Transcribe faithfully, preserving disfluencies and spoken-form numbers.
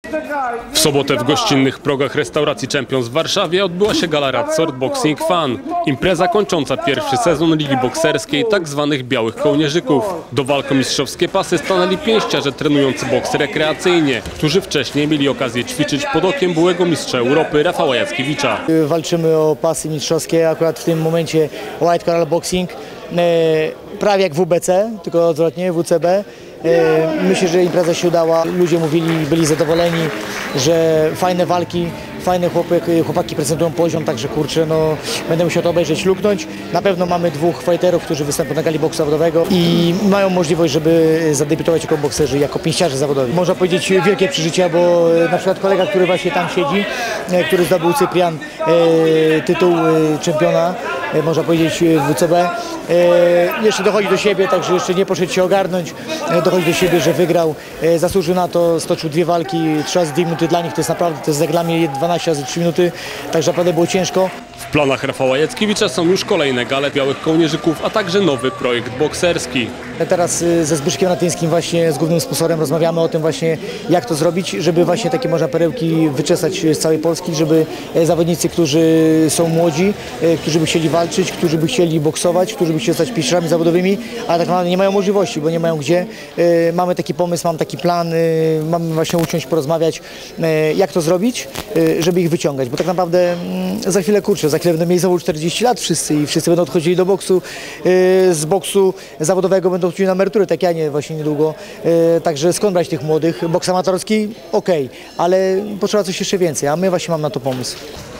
W sobotę w gościnnych progach restauracji Champions w Warszawie odbyła się gala Radzort Boxing Fun. Impreza kończąca pierwszy sezon ligi bokserskiej tzw. białych kołnierzyków. Do walk o mistrzowskie pasy stanęli pięściarze trenujący boks rekreacyjnie, którzy wcześniej mieli okazję ćwiczyć pod okiem byłego mistrza Europy Rafała Jackiewicza. Walczymy o pasy mistrzowskie, akurat w tym momencie White Coral Boxing, prawie jak W B C, tylko odwrotnie, W C B. Myślę, że impreza się udała. Ludzie mówili, byli zadowoleni, że fajne walki, fajne chłopy, chłopaki prezentują poziom, także kurczę, no będę musiał to obejrzeć, luknąć. Na pewno mamy dwóch fighterów, którzy występują na gali boksu zawodowego i mają możliwość, żeby zadebiutować jako bokserzy, jako pięściarze zawodowi. Można powiedzieć wielkie przeżycia, bo na przykład kolega, który właśnie tam siedzi, który zdobył Cyprian tytuł czempiona, można powiedzieć w W C B, jeszcze dochodzi do siebie, także jeszcze nie poszedł się ogarnąć, dochodzi do siebie, że wygrał, zasłużył na to, stoczył dwie walki, trzy razy dwie minuty dla nich, to jest naprawdę, to jest jak dla mnie dwanaście razy trzy minuty, także naprawdę było ciężko. W planach Rafała Jackiewicza są już kolejne gale białych kołnierzyków, a także nowy projekt bokserski. Teraz ze Zbyszkiem Ratyńskim, właśnie z głównym sponsorem, rozmawiamy o tym właśnie, jak to zrobić, żeby właśnie takie można perełki wyczesać z całej Polski, żeby zawodnicy, którzy są młodzi, którzy by chcieli walczyć, którzy by chcieli boksować, którzy by chcieli zostać pięściarzami zawodowymi, ale tak naprawdę nie mają możliwości, bo nie mają gdzie. Mamy taki pomysł, mam taki plan, mamy właśnie usiąść, porozmawiać, jak to zrobić, żeby ich wyciągać, bo tak naprawdę za chwilę, kurczę, za chwilę będą mieli znowu czterdzieści lat wszyscy i wszyscy będą odchodzili do boksu, z boksu zawodowego będą chodzili na emeryturę, tak ja nie, właśnie niedługo. Także skąd brać tych młodych? Boks amatorski? Okej, okay, ale potrzeba coś jeszcze więcej, a my właśnie mamy na to pomysł.